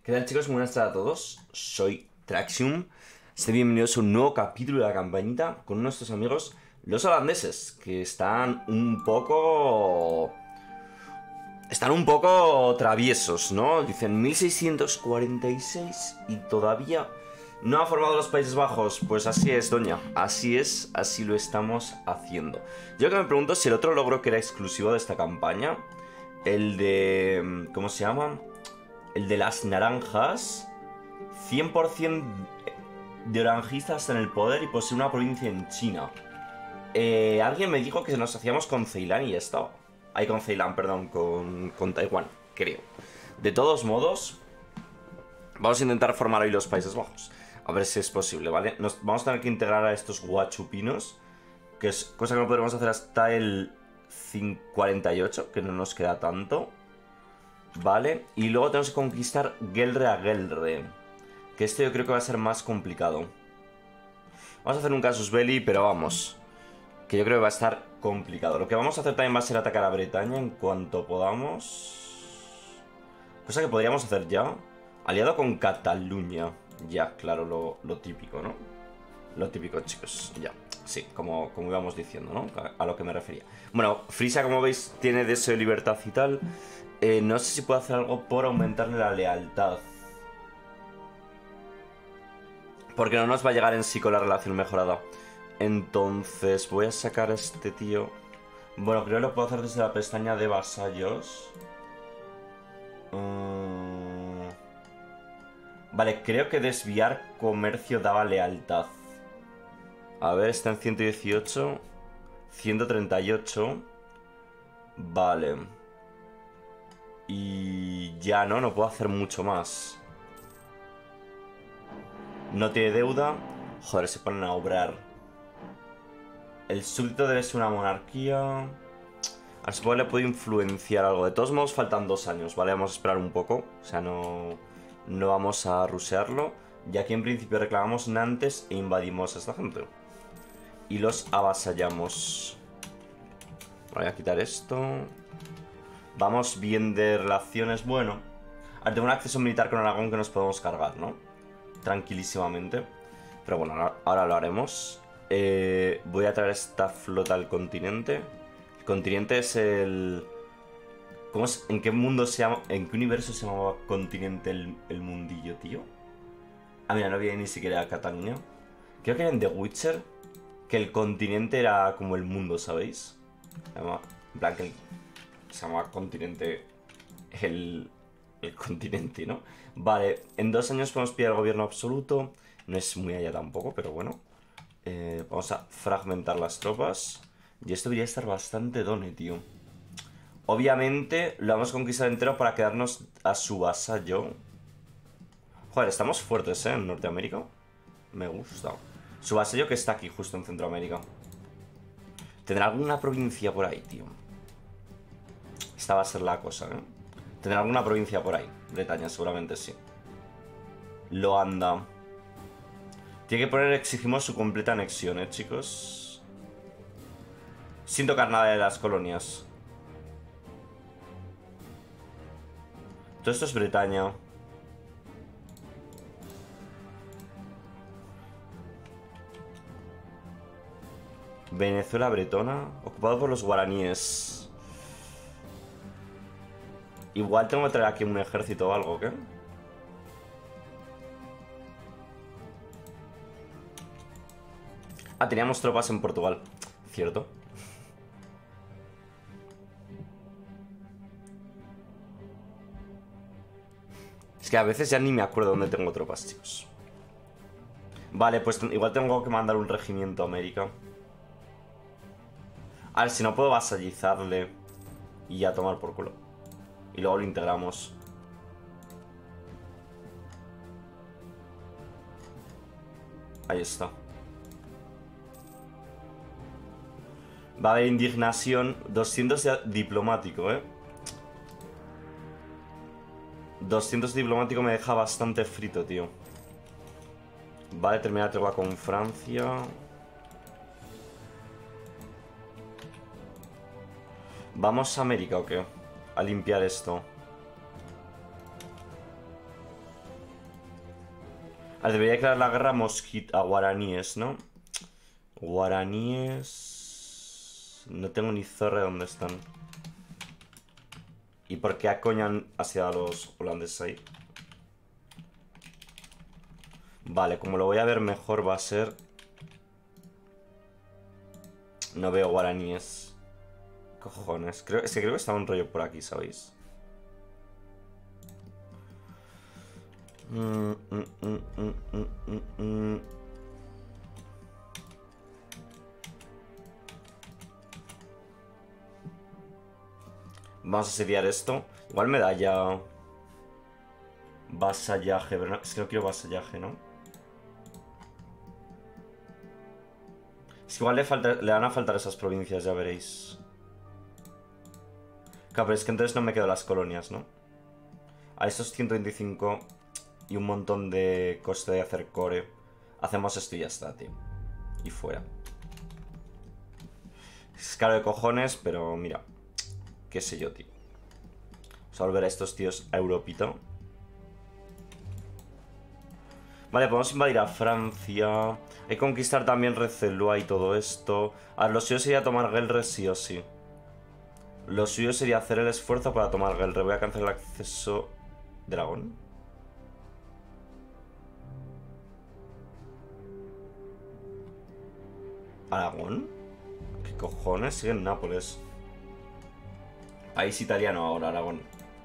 ¿Qué tal, chicos? Muy buenas tardes a todos. Soy Traxium. Bienvenidos a un nuevo capítulo de la campañita con nuestros amigos los holandeses, que están un poco traviesos, ¿no? Dicen 1646 y todavía no ha formado los Países Bajos. Pues así es, doña. Así es, así lo estamos haciendo. Yo que me pregunto si el otro logro que era exclusivo de esta campaña, el de... ¿cómo se llama? El de las naranjas, 100% de oranjistas en el poder y posee una provincia en China. Alguien me dijo que nos hacíamos con Ceilán y ya está. Ahí con Ceilán, perdón, con Taiwán, creo. De todos modos, vamos a intentar formar hoy los Países Bajos. A ver si es posible, ¿vale? Vamos a tener que integrar a estos guachupinos, que es cosa que no podremos hacer hasta el 48, que no nos queda tanto. Vale, y luego tenemos que conquistar Gelre a Gelre, que esto yo creo que va a ser más complicado. Vamos a hacer un casus belli, pero vamos, que yo creo que va a estar complicado. Lo que vamos a hacer también va a ser atacar a Bretaña en cuanto podamos. Cosa que podríamos hacer ya. Aliado con Cataluña. Ya, claro, lo típico, ¿no? Lo típico, chicos, ya. Sí, como íbamos diciendo, ¿no? A lo que me refería. Bueno, Frisia, como veis, tiene deseo de libertad y tal. No sé si puedo hacer algo por aumentarle la lealtad, porque no nos va a llegar en sí con la relación mejorada. Entonces voy a sacar a este tío. Bueno, creo que lo puedo hacer desde la pestaña de vasallos. Vale, creo que desviar comercio daba lealtad. A ver, está en 118. 138. Vale. Y ya no puedo hacer mucho más. No tiene deuda. Joder, se ponen a obrar. El súbdito debe ser una monarquía. A supongo que le puedo influenciar algo. De todos modos faltan 2 años, ¿vale? Vamos a esperar un poco. O sea, no vamos a rushearlo. Y aquí en principio reclamamos Nantes e invadimos a esta gente. Y los avasallamos. Voy a quitar esto. Vamos bien de relaciones. Bueno, ahora tengo un acceso militar con Aragón que nos podemos cargar, ¿no? Tranquilísimamente. Pero bueno, ahora lo haremos. Voy a traer esta flota al continente. El continente es el... ¿Cómo es? ¿En qué mundo se llama? ¿En qué universo se llamaba continente el mundillo, tío? Ah, mira, no había ni siquiera Cataluña. Creo que era en The Witcher, que el continente era como el mundo, ¿sabéis? En plan que se llamaba continente el continente, ¿no? Vale, en 2 años podemos pillar el gobierno absoluto. No es muy allá tampoco, pero bueno. Vamos a fragmentar las tropas. Y esto debería estar bastante done, tío. Obviamente lo vamos a conquistar entero para quedarnos a su vasallo. Joder, estamos fuertes, ¿eh? En Norteamérica. Me gusta. Su vasallo que está aquí, justo en Centroamérica. ¿Tendrá alguna provincia por ahí, tío? Esta va a ser la cosa, ¿eh? ¿Tendrá alguna provincia por ahí? Bretaña, seguramente sí. Lo anda. Tiene que poner, exigimos su completa anexión, chicos. Sin tocar nada de las colonias. Todo esto es Bretaña. Venezuela bretona, ocupado por los guaraníes. Igual tengo que traer aquí un ejército o algo, ¿qué? Ah, teníamos tropas en Portugal. Cierto. Es que a veces ya ni me acuerdo dónde tengo tropas, chicos. Vale, pues igual tengo que mandar un regimiento a América. A ver, si no puedo vasallizarle y ya tomar por culo. Y luego lo integramos. Ahí está. Va a haber indignación. 200 de diplomático, 200 diplomático me deja bastante frito, tío. Vale, terminar la tregua con Francia. ¿Vamos a América o qué? A limpiar esto. Debería declarar la guerra a guaraníes, ¿no? Guaraníes... No tengo ni zorra de dónde están. ¿Y por qué acoñan hacia los holandeses ahí? Vale, como lo voy a ver mejor va a ser... No veo guaraníes. Cojones. Creo que está un rollo por aquí, ¿sabéis? Vamos a asediar esto. Igual me da ya... Vasallaje, pero no, es que no quiero vasallaje, ¿no? Es que igual le van a faltar esas provincias, ya veréis. Claro, pero es que entonces no me quedo las colonias, ¿no? A estos 125 y un montón de coste de hacer core. Hacemos esto y ya está, tío. Y fuera. Es caro de cojones, pero mira. Qué sé yo, tío. Vamos a volver a estos tíos a Europita. Vale, podemos invadir a Francia. Hay que conquistar también Recelua y todo esto. A ver, lo suyo sería tomar Guelre sí o sí. Lo suyo sería hacer el esfuerzo para tomar Guelre. Voy a cancelar el acceso... ¿Dragón? ¿Aragón? ¿Qué cojones? Sigue en Nápoles. País italiano ahora, Aragón.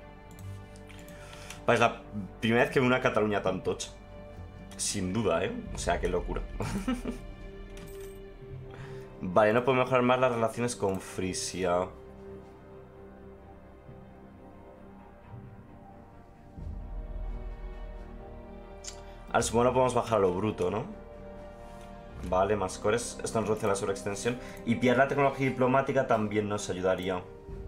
Es la primera vez que veo una Cataluña tan tocha. Sin duda, ¿eh? O sea, qué locura. Vale, no puedo mejorar más las relaciones con Frisia. Al supongo no podemos bajar a lo bruto, ¿no? Vale, más cores. Esto nos reduce la sobreextensión. Y pillar la tecnología diplomática también nos ayudaría.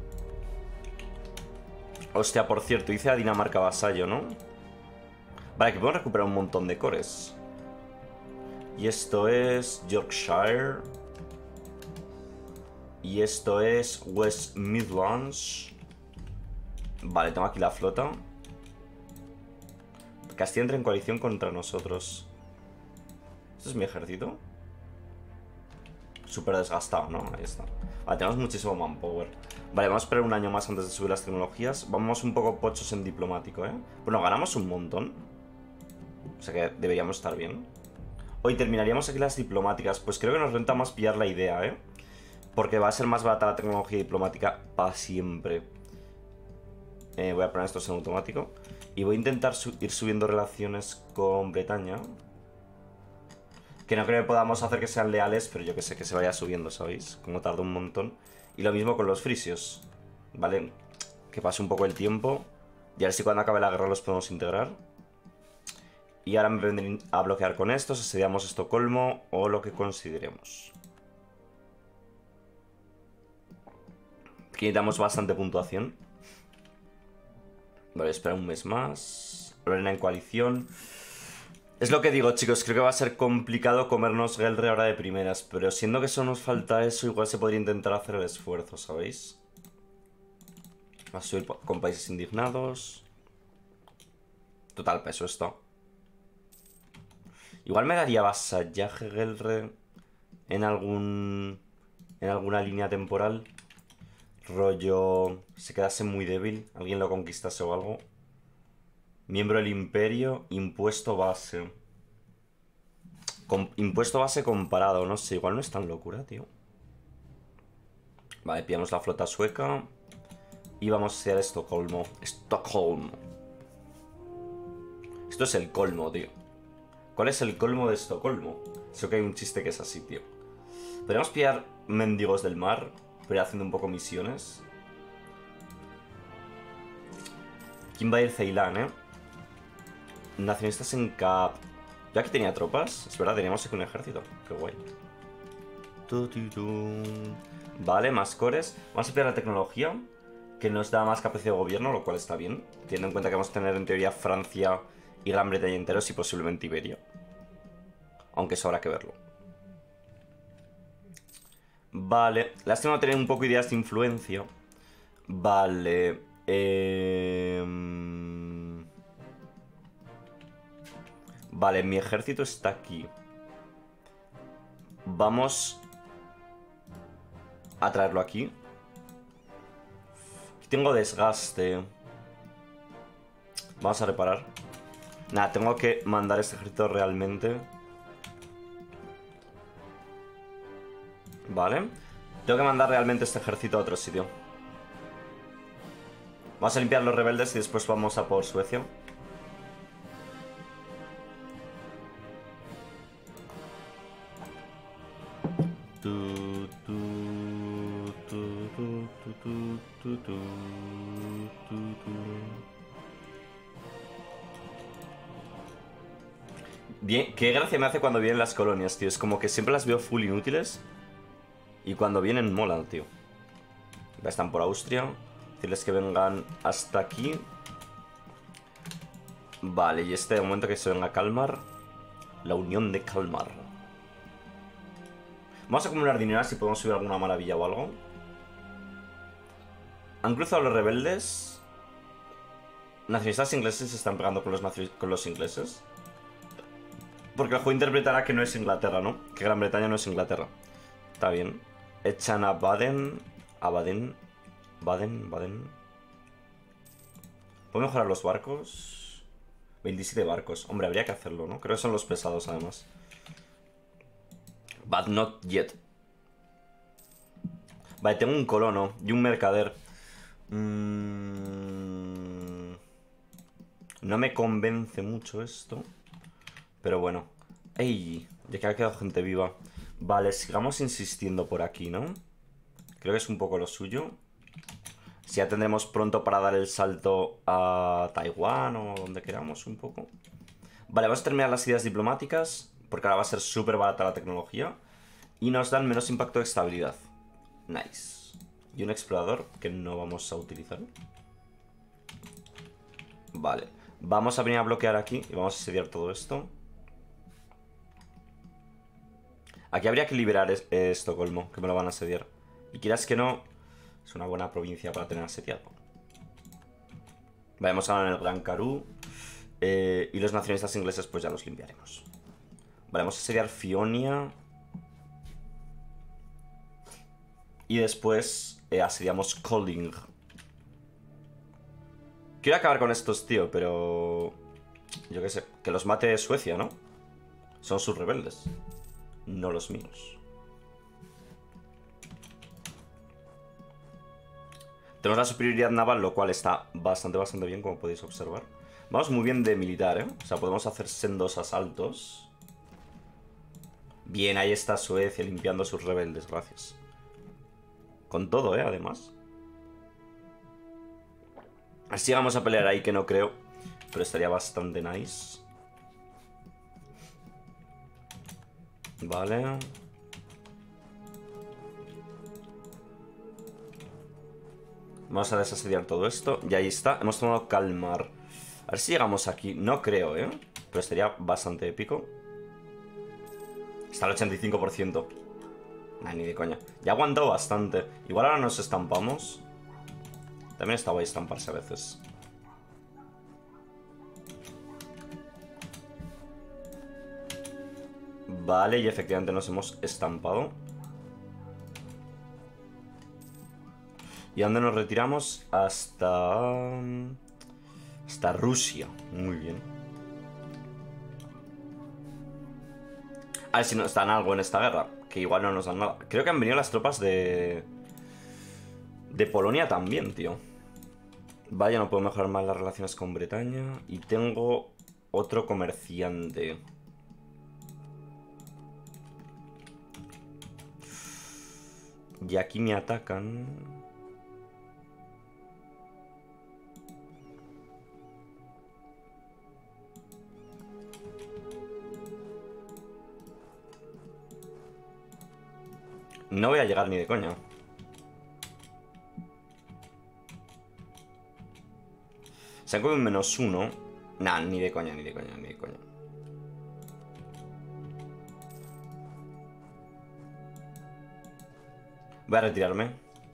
Hostia, por cierto, hice a Dinamarca vasallo, ¿no? Vale, que podemos recuperar un montón de cores. Y esto es Yorkshire. Y esto es West Midlands. Vale, tengo aquí la flota. Castilla entra en coalición contra nosotros. ¿Esto es mi ejército? Súper desgastado, ¿no? Ahí está. Vale, tenemos muchísimo manpower. Vale, vamos a esperar un año más antes de subir las tecnologías. Vamos un poco pochos en diplomático, ¿eh? Bueno, ganamos un montón. O sea que deberíamos estar bien. Hoy terminaríamos aquí las diplomáticas. Pues creo que nos renta más pillar la idea, ¿eh? Porque va a ser más barata la tecnología diplomática para siempre. Voy a poner esto en automático. Y voy a intentar ir subiendo relaciones con Bretaña. Que no creo que podamos hacer que sean leales, pero yo que sé, que se vaya subiendo, ¿sabéis? Como tarda un montón. Y lo mismo con los frisios. ¿Vale? Que pase un poco el tiempo. Y a ver si cuando acabe la guerra los podemos integrar. Y ahora me vendré a bloquear con estos, asediamos Estocolmo o lo que consideremos. Aquí necesitamos bastante puntuación. Vale, espera un mes más. Lorena en coalición. Es lo que digo, chicos, creo que va a ser complicado comernos Guelre ahora de primeras. Pero siendo que solo nos falta eso, igual se podría intentar hacer el esfuerzo, ¿sabéis? Va a subir con países indignados. Total, peso esto. Igual me daría vasallaje Guelre en alguna línea temporal. Rollo... se quedase muy débil. Alguien lo conquistase o algo. Miembro del imperio. Impuesto base. Impuesto base comparado. No sé, igual no es tan locura, tío. Vale, pillamos la flota sueca. Y vamos a hacer Estocolmo. Estocolmo. Esto es el colmo, tío. ¿Cuál es el colmo de Estocolmo? Creo que hay un chiste que es así, tío. Podríamos pillar mendigos del mar. Pero ir haciendo un poco misiones. ¿Quién va a ir? Ceilán, ¿eh? Nacionalistas en Cap. Yo aquí tenía tropas. Es verdad, teníamos aquí un ejército. Qué guay. Vale, más cores. Vamos a pillar la tecnología, que nos da más capacidad de gobierno, lo cual está bien. Teniendo en cuenta que vamos a tener en teoría Francia y Gran Bretaña enteros y posiblemente Iberia. Aunque eso habrá que verlo. Vale, lástima no tener un poco ideas de influencia. Vale. Vale, mi ejército está aquí. Vamos a traerlo aquí. Tengo desgaste. Vamos a reparar. Nada, tengo que mandar este ejército realmente. Vale. Tengo que mandar realmente este ejército a otro sitio. Vamos a limpiar los rebeldes y después vamos a por Suecia. Bien, qué gracia me hace cuando vienen las colonias, tío. Es como que siempre las veo full inútiles. Y cuando vienen molan, tío. Ya están por Austria. Decirles que vengan hasta aquí. Vale, y este de momento que se venga a Kalmar. La unión de Kalmar. Vamos a acumular dinero si podemos subir alguna maravilla o algo. Han cruzado los rebeldes. Nacionalistas ingleses se están pegando con los ingleses. Porque el juego interpretará que no es Inglaterra, ¿no? Que Gran Bretaña no es Inglaterra. Está bien. Echan a Baden. A Baden. Baden. ¿Puedo mejorar los barcos? 27 barcos. Hombre, habría que hacerlo, ¿no? Creo que son los pesados, además. But not yet. Vale, tengo un colono y un mercader. No me convence mucho esto. Pero bueno. ¡Ey! Ya que ha quedado gente viva. Vale, sigamos insistiendo por aquí, ¿no? Creo que es un poco lo suyo. Si ya tendremos pronto para dar el salto a Taiwán o donde queramos un poco. Vale, vamos a terminar las ideas diplomáticas. Porque ahora va a ser súper barata la tecnología. Y nos dan menos impacto de estabilidad. Nice. Y un explorador que no vamos a utilizar. Vale. Vamos a venir a bloquear aquí y vamos a asediar todo esto. Aquí habría que liberar Estocolmo, que me lo van a asediar. Y quieras que no, es una buena provincia para tener asediado. Vamos a ganar el Gran Karoo. Y los nacionalistas ingleses pues ya los limpiaremos. Vale, vamos a asediar Fionia. Y después asediamos Kolding. Quiero acabar con estos, tío, pero... yo qué sé, que los mate Suecia, ¿no? Son sus rebeldes, no los míos. Tenemos la superioridad naval, lo cual está bastante bien, como podéis observar. Vamos muy bien de militar, ¿eh? O sea, podemos hacer sendos asaltos. Bien, ahí está Suecia limpiando sus rebeldes, gracias. Con todo, además. Así vamos a pelear ahí, que no creo. Pero estaría bastante nice. Vale. Vamos a desasediar todo esto. Y ahí está. Hemos tomado Kalmar. A ver si llegamos aquí. No creo, pero estaría bastante épico. Está al 85%. Nah, ni de coña. Ya ha aguantado bastante. Igual ahora nos estampamos. También está guay estamparse a veces. Vale, y efectivamente nos hemos estampado. ¿Y a dónde nos retiramos? Hasta Rusia. Muy bien. A ver si nos dan algo en esta guerra. Que igual no nos dan nada. Creo que han venido las tropas de Polonia también, tío. Vaya, no puedo mejorar más las relaciones con Bretaña. Y tengo otro comerciante. Y aquí me atacan. No voy a llegar ni de coña. Se han comido un -1. Nah, ni de coña, ni de coña, ni de coña. Voy a retirarme.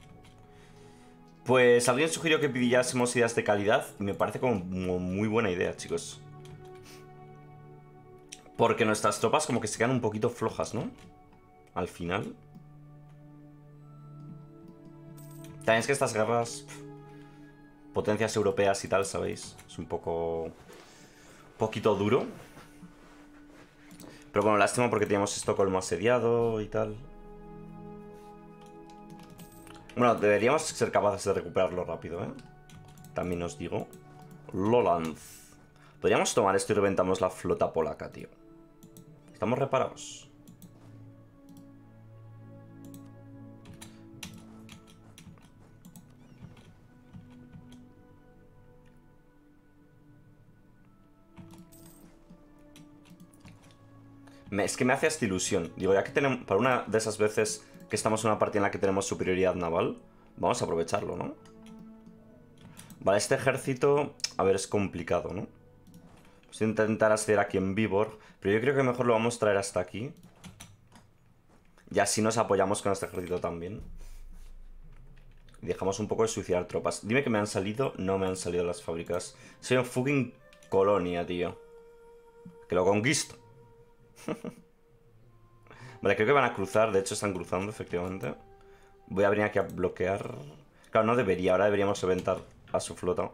Pues alguien sugirió que pillásemos ideas de calidad. Y me parece como muy buena idea, chicos. Porque nuestras tropas como que se quedan un poquito flojas, ¿no? Al final. También es que estas guerras... Potencias europeas y tal, ¿sabéis? Es un poco... poquito duro. Pero bueno, lástima porque teníamos Estocolmo asediado y tal. Bueno, deberíamos ser capaces de recuperarlo rápido, ¿eh? También os digo. Lolanz. Podríamos tomar esto y reventamos la flota polaca, tío. Estamos reparados. Es que me hace esta ilusión. Digo, ya que tenemos... Para una de esas veces que estamos en una partida en la que tenemos superioridad naval, vamos a aprovecharlo, ¿no? Vale, este ejército... A ver, es complicado, ¿no? Pues intentar acceder aquí en Viborg, pero yo creo que mejor lo vamos a traer hasta aquí. Y así nos apoyamos con este ejército también. Y dejamos un poco de suicidar tropas. Dime que me han salido. No me han salido las fábricas. Soy un fucking colonia, tío. Que lo conquisto. Vale, creo que van a cruzar. De hecho, están cruzando, efectivamente. Voy a venir aquí a bloquear. Claro, no debería. Ahora deberíamos reventar a su flota.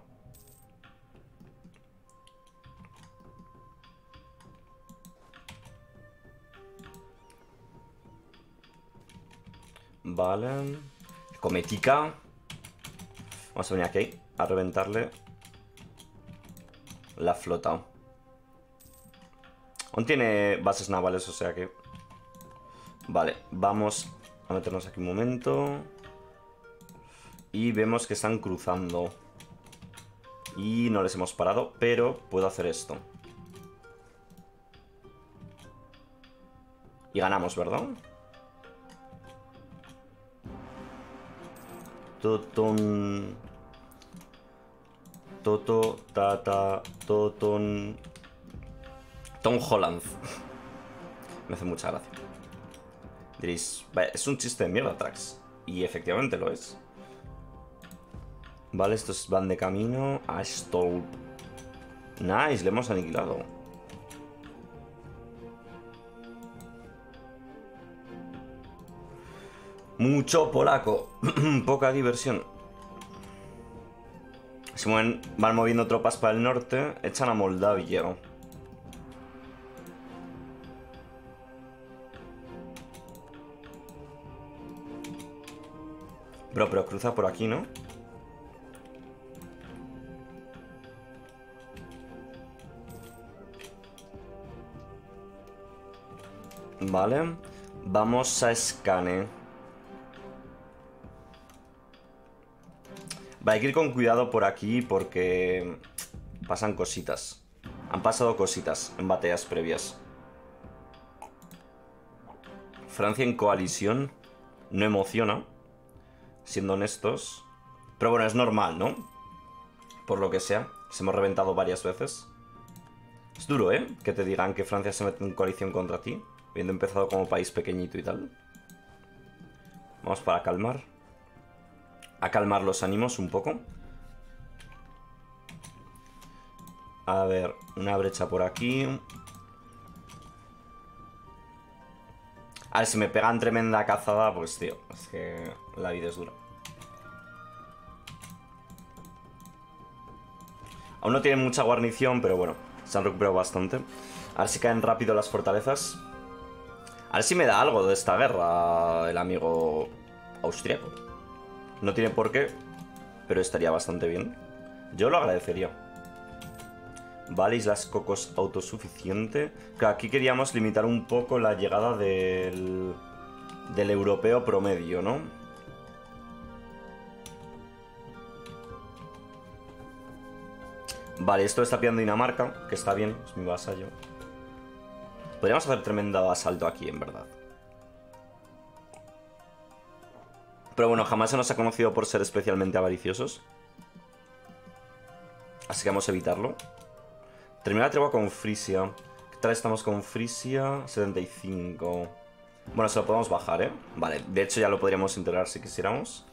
Vale. Cometica. Vamos a venir aquí a reventarle la flota. Aún tiene bases navales, o sea que... Vale, vamos a meternos aquí un momento. Y vemos que están cruzando. Y no les hemos parado, pero puedo hacer esto. Y ganamos, ¿verdad? Toton... Toto, Tata, Toton... Tom Holland. Me hace mucha gracia. Diréis, vale, es un chiste de mierda, Trax. Y efectivamente lo es. Vale, estos van de camino a Stolp. Nice, le hemos aniquilado. Mucho polaco. Poca diversión. Se mueven, van moviendo tropas para el norte. Echan a Moldavia. Pero cruza por aquí, ¿no? Vale. Vamos a Skane. Vale, hay que ir con cuidado por aquí porque pasan cositas. Han pasado cositas en batallas previas. Francia en coalición no emociona, siendo honestos. Pero bueno, es normal, ¿no? Por lo que sea, se hemos reventado varias veces. Es duro, ¿eh? Que te digan que Francia se mete en coalición contra ti, habiendo empezado como país pequeñito y tal. Vamos para calmar. A calmar los ánimos un poco. A ver, una brecha por aquí. A ver, si me pegan tremenda cazada, pues tío, es que la vida es dura. Aún no tienen mucha guarnición, pero bueno, se han recuperado bastante. A ver si caen rápido las fortalezas. A ver si me da algo de esta guerra el amigo austriaco. No tiene por qué, pero estaría bastante bien. Yo lo agradecería. Vale, Islas Cocos autosuficiente. Claro, aquí queríamos limitar un poco la llegada del europeo promedio, ¿no? Vale, esto está pillando Dinamarca, que está bien, es mi vasallo. Podríamos hacer tremendo asalto aquí, en verdad. Pero bueno, jamás se nos ha conocido por ser especialmente avariciosos. Así que vamos a evitarlo. Termina la tregua con Frisia. ¿Qué tal estamos con Frisia? 75. Bueno, se lo podemos bajar, ¿eh? Vale, de hecho ya lo podríamos integrar si quisiéramos.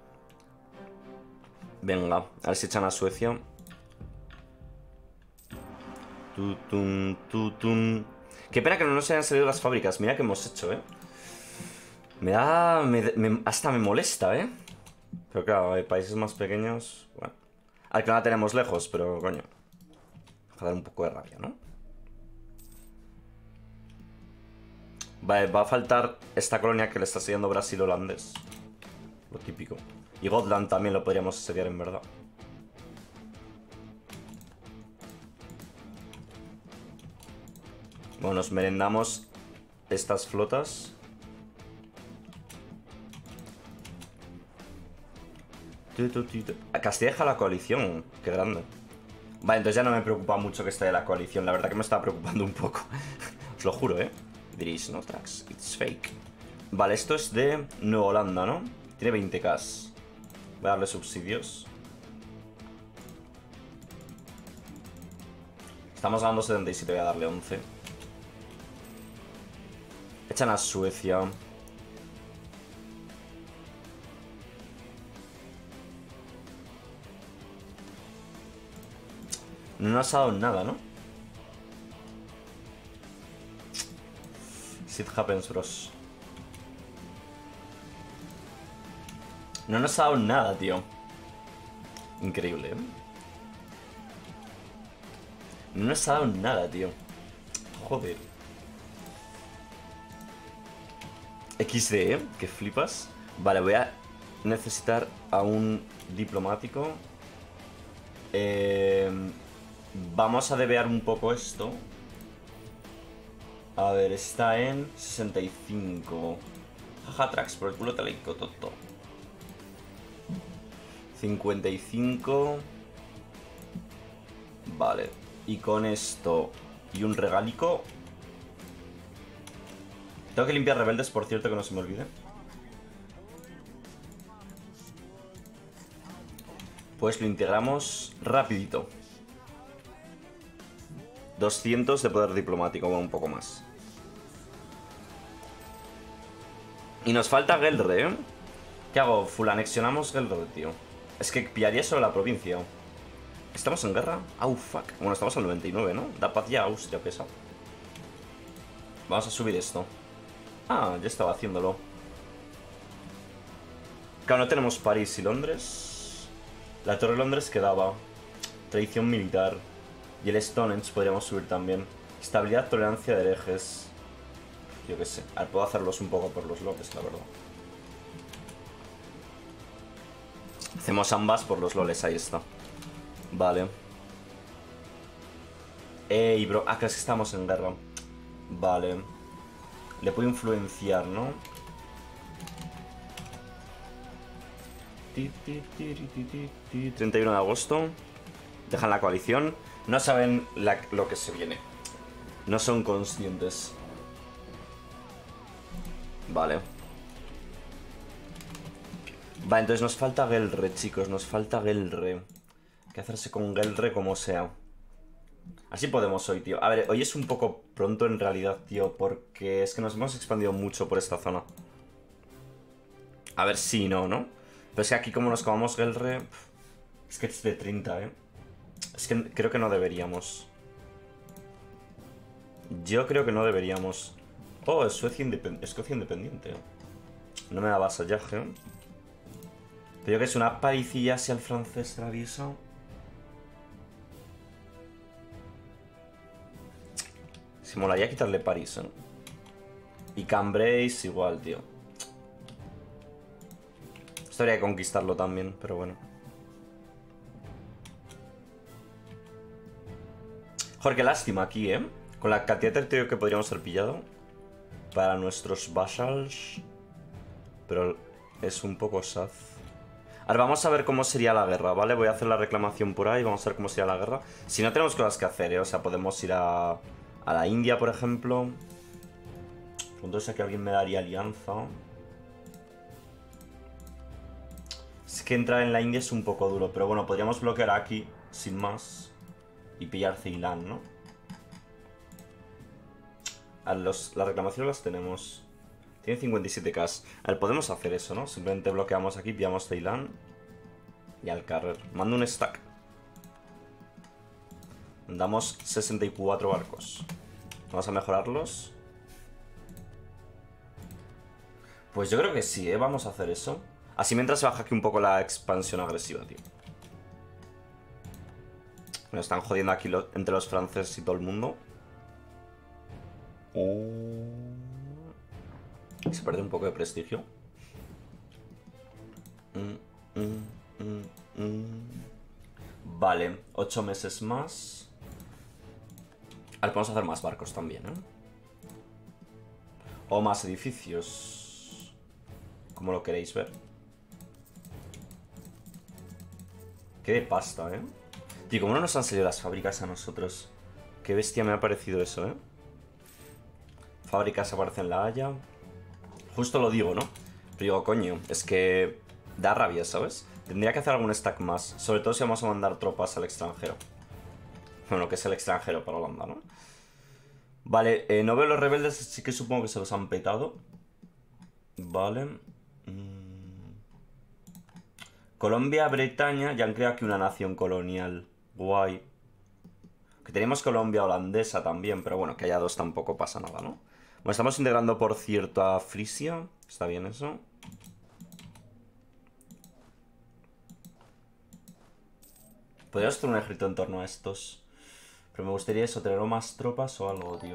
Venga, a ver si echan a Suecia. Tutun, tutun. Qué pena que no nos hayan salido las fábricas. Mira que hemos hecho, ¿eh? Me da... hasta me molesta, ¿eh? Pero claro, hay países más pequeños... Bueno. Al que no la tenemos lejos, pero coño. Deja de dar un poco de rabia, ¿no? Vale, va a faltar esta colonia que le está siguiendo Brasil holandés. Lo típico. Y Gotland también lo podríamos asediar en verdad. Bueno, nos merendamos estas flotas. Castilla deja la coalición. Qué grande. Vale, entonces ya no me preocupa mucho que esté de la coalición. La verdad que me estaba preocupando un poco. Os lo juro, ¿eh? Diréis, no, Trax, it's fake. Vale, esto es de Nueva Holanda, ¿no? Tiene 20k. Voy a darle subsidios. Estamos ganando 77, voy a darle 11. Echan a Suecia. No nos ha dado nada, ¿no? Shit happens, bros. No nos ha dado nada, tío. Increíble, ¿eh? No nos ha dado nada, tío. Joder. XD, ¿eh? Que flipas. Vale, voy a necesitar a un diplomático. Vamos a debear un poco esto. A ver, está en 65. Jaja, Trax, por el culo te la hico, toto. 55. Vale. Y con esto y un regalico. Tengo que limpiar rebeldes, por cierto, que no se me olvide. Pues lo integramos rapidito. 200 de poder diplomático, bueno, un poco más. Y nos falta Gelre, ¿eh? ¿Qué hago? Full anexionamos Gelre, tío. Es que pillaría solo la provincia. ¿Estamos en guerra? Au, fuck. Bueno, estamos al 99, ¿no? Da paz ya, hostia, pesa. Vamos a subir esto. Ah, ya estaba haciéndolo. Claro, no tenemos París y Londres. La Torre de Londres quedaba. Tradición militar. Y el Stonehenge podríamos subir también. Estabilidad, tolerancia de herejes. Yo qué sé. A ver, puedo hacerlos un poco por los loles, la verdad. Hacemos ambas por los loles, ahí está. Vale. Ey, bro. Ah, crees que estamos en guerra. Vale. Le puedo influenciar, ¿no? 31 de agosto. Dejan la coalición. No saben lo que se viene. No son conscientes. Vale. Vale, entonces nos falta Gelre, chicos. Nos falta Gelre. Hay que hacerse con Gelre como sea. Así podemos hoy, tío. A ver, hoy es un poco pronto en realidad, tío. Porque es que nos hemos expandido mucho por esta zona. A ver si no, ¿no? Pero es que aquí como nos comamos Gelre... Es que es de 30, ¿eh? Es que creo que no deberíamos. Yo creo que no deberíamos. Oh, es Escocia independiente. No me da vasallaje. Pero yo que es una paricilla hacia el francés travieso. Se molaría quitarle París, ¿eh? Y Cambrai igual, tío. Esto habría que conquistarlo también, pero bueno. Joder, qué lástima aquí, ¿eh? Con la cantidad de territorio que podríamos haber pillado para nuestros vassals. Pero es un poco sad. Ahora vamos a ver cómo sería la guerra, ¿vale? Voy a hacer la reclamación por ahí, vamos a ver cómo sería la guerra. Si no tenemos cosas que hacer, ¿eh? O sea, podemos ir a la India, por ejemplo. Entonces aquí alguien me daría alianza. Es que entrar en la India es un poco duro, pero bueno, podríamos bloquear aquí, sin más. Y pillar Ceilán, ¿no? Las reclamaciones las tenemos. Tiene 57k. A ver, podemos hacer eso, ¿no? Simplemente bloqueamos aquí, pillamos Ceilán. Y al carrer. Mando un stack. Mandamos 64 barcos. Vamos a mejorarlos. Pues yo creo que sí, ¿eh? Vamos a hacer eso. Así mientras se baja aquí un poco la expansión agresiva, tío. Me están jodiendo aquí entre los franceses y todo el mundo. Se pierde un poco de prestigio. Vale, 8 meses más. Ahora podemos hacer más barcos también, ¿eh? O más edificios. Como lo queréis ver. Qué de pasta, ¿eh? Tío, ¿cómo no nos han salido las fábricas a nosotros? Qué bestia me ha parecido eso, ¿eh? Fábricas aparecen en La Haya. Justo lo digo, ¿no? Pero digo, coño, es que da rabia, ¿sabes? Tendría que hacer algún stack más. Sobre todo si vamos a mandar tropas al extranjero. Bueno, que es el extranjero para Holanda, ¿no? Vale, no veo los rebeldes, sí que supongo que se los han petado. Vale. Colombia, Bretaña, ya han creado aquí una nación colonial. Guay. Que tenemos Colombia holandesa también, pero bueno, que haya dos tampoco pasa nada, ¿no? Bueno, estamos integrando, por cierto, a Frisia. Está bien eso. Podríamos hacer un ejército en torno a estos. Pero me gustaría eso, tener más tropas o algo, tío.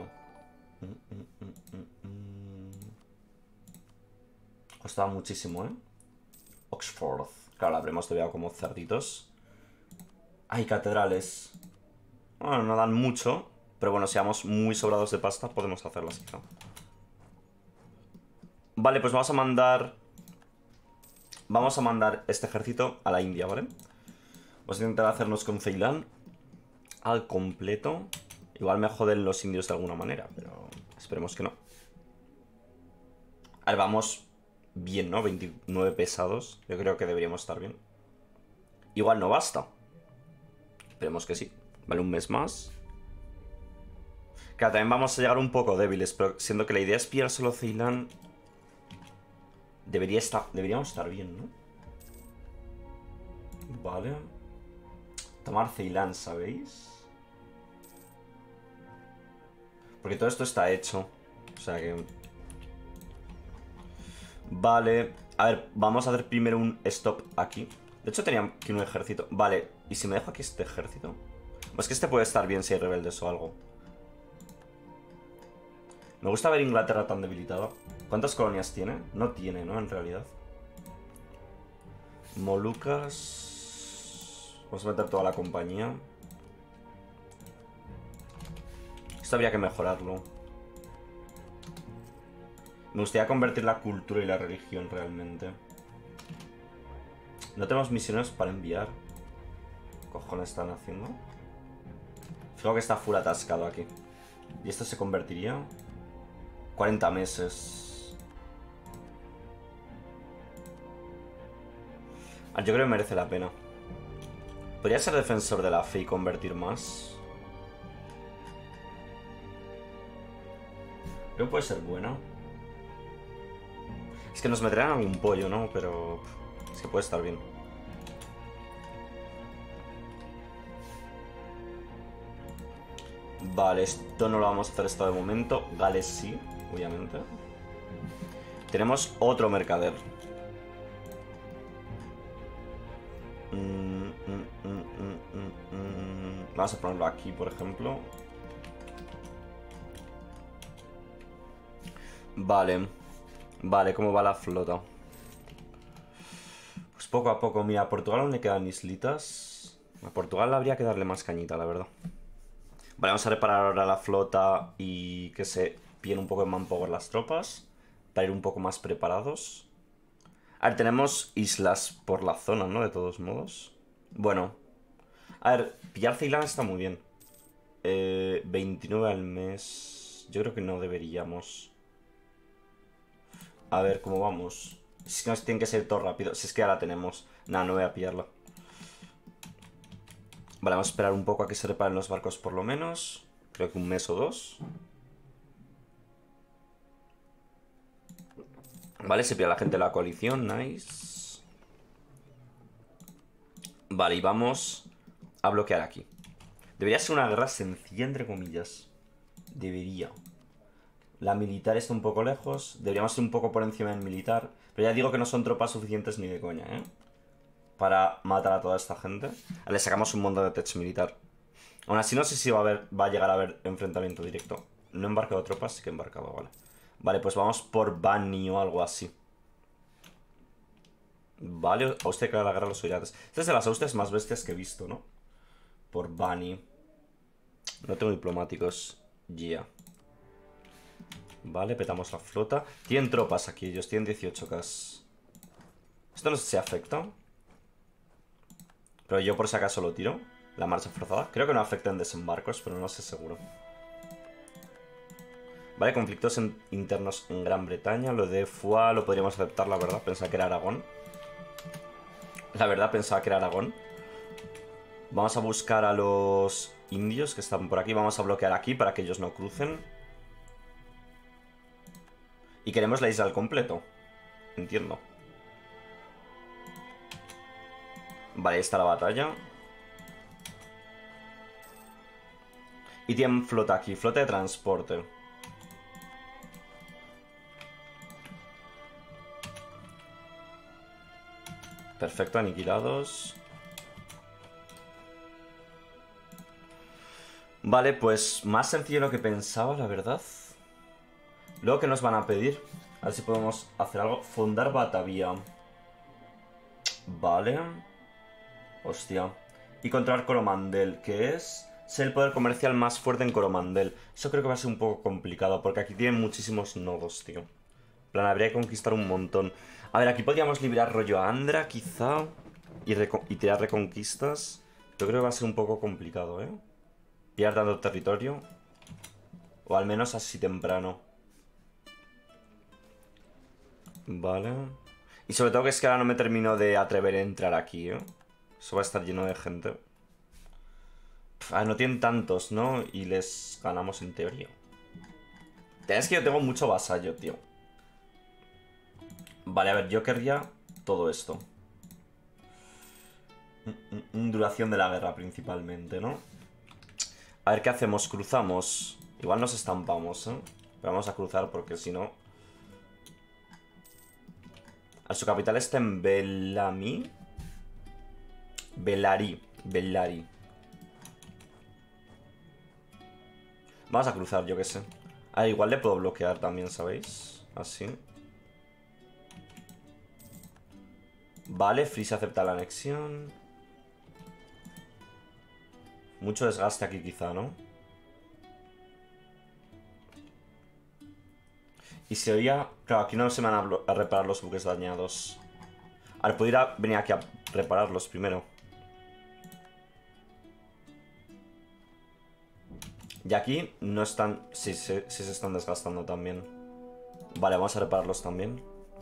Costaba muchísimo, ¿eh? Oxford. Claro, la habremos todavía como cerditos. Hay catedrales. Bueno, no dan mucho. Pero bueno, si vamos muy sobrados de pasta, podemos hacerlas quizá. Vale, pues vamos a mandar... Vamos a mandar este ejército a la India, ¿vale? Vamos a intentar hacernos con Ceilán al completo. Igual me joden los indios de alguna manera, pero esperemos que no. A ver, vamos bien, ¿no? 29 pesados. Yo creo que deberíamos estar bien. Igual no basta. Esperemos que sí. Vale, un mes más. Claro, también vamos a llegar un poco débiles, pero siendo que la idea es pillar solo Ceilán, deberíamos estar bien, ¿no? Vale. Tomar Ceilán, ¿sabéis? Porque todo esto está hecho. O sea que... Vale. A ver, vamos a hacer primero un stop aquí. De hecho tenía aquí un ejército. Vale, ¿y si me dejo aquí este ejército? Pues que este puede estar bien si hay rebeldes o algo. Me gusta ver Inglaterra tan debilitada. ¿Cuántas colonias tiene? No tiene, ¿no? En realidad. Molucas... Vamos a meter toda la compañía. Esto habría que mejorarlo. Me gustaría convertir la cultura y la religión realmente. No tenemos misiones para enviar. ¿Qué cojones están haciendo? Fijo que está full atascado aquí. ¿Y esto se convertiría? 40 meses. Yo creo que merece la pena. Podría ser defensor de la fe y convertir más. Creo que puede ser buena. Es que nos meterán algún pollo, ¿no? Pero es que puede estar bien. Vale, esto no lo vamos a hacer esto de momento. Gales sí, obviamente. Tenemos otro mercader. Vamos a ponerlo aquí, por ejemplo. Vale. Vale, ¿cómo va la flota? Pues poco a poco. Mira, a Portugal aún le quedan islitas. A Portugal habría que darle más cañita, la verdad. Vale, vamos a reparar ahora la flota y que se pillen un poco de manpower las tropas. Para ir un poco más preparados. A ver, tenemos islas por la zona, ¿no? De todos modos. Bueno. A ver, pillar Ceilán está muy bien. 29 al mes. Yo creo que no deberíamos. A ver, ¿cómo vamos? Si es que nos tiene que ser todo rápido. Si es que ya la tenemos. Nada, no voy a pillarla. Vale, vamos a esperar un poco a que se reparen los barcos por lo menos. Creo que un mes o dos. Vale, se pilla la gente de la coalición, nice. Vale, y vamos a bloquear aquí. Debería ser una guerra sencilla, entre comillas. Debería. La militar está un poco lejos. Deberíamos ir un poco por encima del militar. Pero ya digo que no son tropas suficientes ni de coña, ¿eh? Para matar a toda esta gente. Le sacamos un montón de tech militar. Aún así no sé si va a llegar a haber enfrentamiento directo. No he embarcado tropas, sí que he embarcado, vale. Vale, pues vamos por Bani o algo así. Vale, Austria declara la guerra a los oirates. Esta es de las Austrias más bestias que he visto, ¿no? Por Bani. No tengo diplomáticos. Ya. Vale, petamos la flota. Tienen tropas aquí, ellos tienen 18k. Esto no sé si afecta. Pero yo por si acaso lo tiro. La marcha forzada. Creo que no afecta en desembarcos, pero no sé seguro. Vale, conflictos internos en Gran Bretaña. Lo de Foix lo podríamos aceptar, la verdad. Pensaba que era Aragón. La verdad pensaba que era Aragón. Vamos a buscar a los indios que están por aquí. Vamos a bloquear aquí para que ellos no crucen. Y queremos la isla al completo. Entiendo. Vale, ahí está la batalla. Y tienen flota aquí, flota de transporte. Perfecto, aniquilados. Vale, pues más sencillo de lo que pensaba, la verdad. Luego, ¿qué nos van a pedir? A ver si podemos hacer algo. Fundar Batavia. Vale. Hostia. Y controlar Coromandel, que es ser el poder comercial más fuerte en Coromandel. Eso creo que va a ser un poco complicado, porque aquí tienen muchísimos nodos, tío. En plan, habría que conquistar un montón. A ver, aquí podríamos liberar rollo a Andra, quizá. Y tirar reconquistas. Yo creo que va a ser un poco complicado, ¿eh? Pillar tanto territorio. O al menos así temprano. Vale. Y sobre todo que es que ahora no me termino de atrever a entrar aquí, ¿eh? Eso va a estar lleno de gente. No tienen tantos, ¿no? Y les ganamos en teoría. Es que yo tengo mucho vasallo, tío. Vale, a ver, yo querría todo esto. Duración de la guerra principalmente, ¿no? A ver qué hacemos, cruzamos. Igual nos estampamos, ¿eh? Pero vamos a cruzar porque si no... Su capital está en Bellamy. Bellary. Vamos a cruzar, yo qué sé. Igual le puedo bloquear también, ¿sabéis? Así. Vale, Frisia acepta la anexión. Mucho desgaste aquí quizá, ¿no? Y se oía... Claro, aquí no se me van a reparar los buques dañados. A ver, puedo venir aquí a repararlos primero. Y aquí no están... Sí, se están desgastando también. Vale, vamos a repararlos también.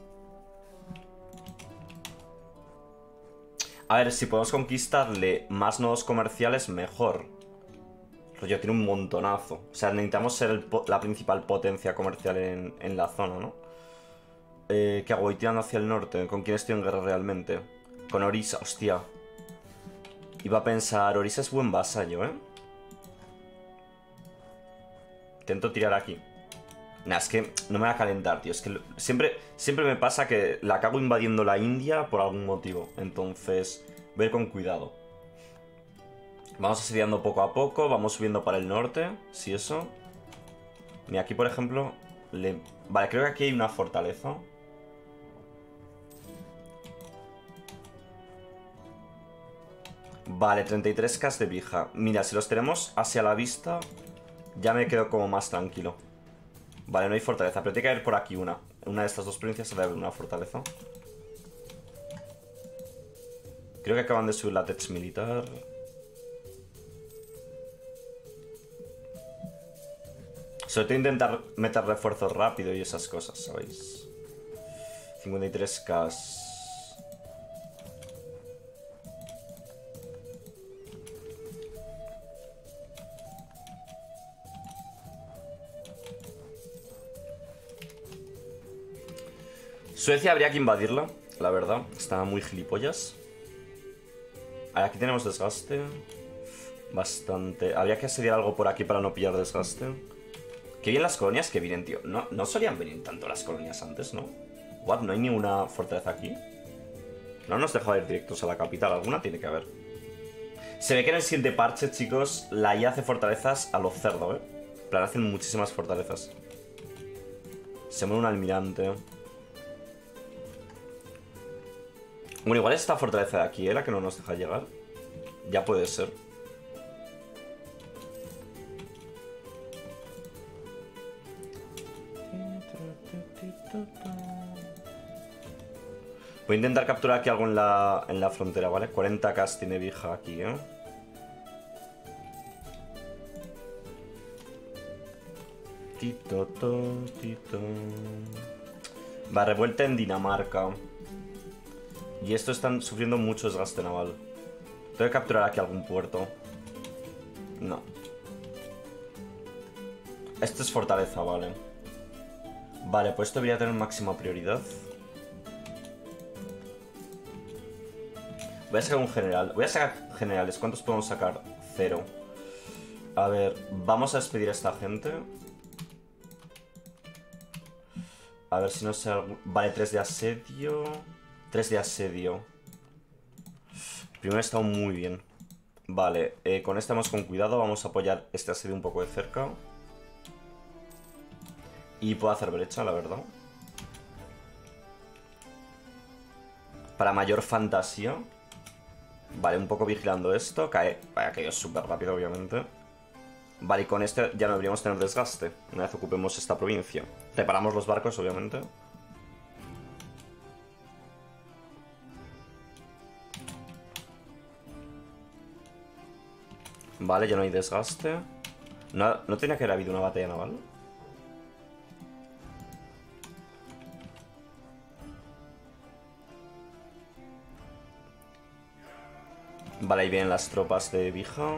A ver, si podemos conquistarle más nodos comerciales, mejor. Rollo, tiene un montonazo. O sea, necesitamos ser la principal potencia comercial en la zona, ¿no? ¿Qué hago? Voy tirando hacia el norte. ¿Con quién estoy en guerra realmente? Con Orisa, hostia. Iba a pensar, Orisa es buen vasallo, ¿eh? Intento tirar aquí. Nah, es que no me va a calentar, tío. Es que siempre me pasa que la cago invadiendo la India por algún motivo. Entonces, voy a ir con cuidado. Vamos asediando poco a poco. Vamos subiendo para el norte. Si eso. Mira, aquí por ejemplo... Vale, creo que aquí hay una fortaleza. Vale, 33k de pija. Mira, si los tenemos hacia la vista, ya me quedo como más tranquilo. Vale, no hay fortaleza, pero tiene que haber por aquí una. Una de estas dos provincias debe haber una fortaleza. Creo que acaban de subir la tech militar. Sobre todo intentar meter refuerzos rápido y esas cosas, ¿sabéis? 53k. Suecia habría que invadirla, la verdad. Está muy gilipollas. Aquí tenemos desgaste. Bastante. Habría que asediar algo por aquí para no pillar desgaste. Qué bien las colonias que vienen, tío. No solían venir tanto las colonias antes, ¿no? What, ¿no hay ni una fortaleza aquí? No nos deja ir directos a la capital. Alguna tiene que haber. Se ve que en el siguiente parche, chicos, la IA hace fortalezas a los cerdos, ¿eh? En plan, hacen muchísimas fortalezas. Se muere un almirante. Bueno, igual es esta fortaleza de aquí, ¿eh? La que no nos deja llegar. Ya puede ser. Voy a intentar capturar aquí algo en la frontera, ¿vale? 40k tiene vieja aquí, ¿eh? Tito, tito. Va, revuelta en Dinamarca. Y estos están sufriendo mucho desgaste naval. Tengo que capturar aquí algún puerto. No. Esto es fortaleza, vale. Vale, pues esto debería tener máxima prioridad. Voy a sacar un general. Voy a sacar generales. ¿Cuántos podemos sacar? 0. A ver, vamos a despedir a esta gente. A ver si no sé... Vale, 3 de asedio. 3 de asedio. Primero ha estado muy bien. Vale, con este vamos con cuidado. Vamos a apoyar este asedio un poco de cerca. Y puedo hacer brecha, la verdad. Para mayor fantasía. Vale, un poco vigilando esto. Cae. Vaya, ha caído súper rápido, obviamente. Vale, y con este ya no deberíamos tener desgaste. Una vez ocupemos esta provincia. Reparamos los barcos, obviamente. Vale, ya no hay desgaste. No tenía que haber habido una batalla naval. Vale, ahí vienen las tropas de Vija.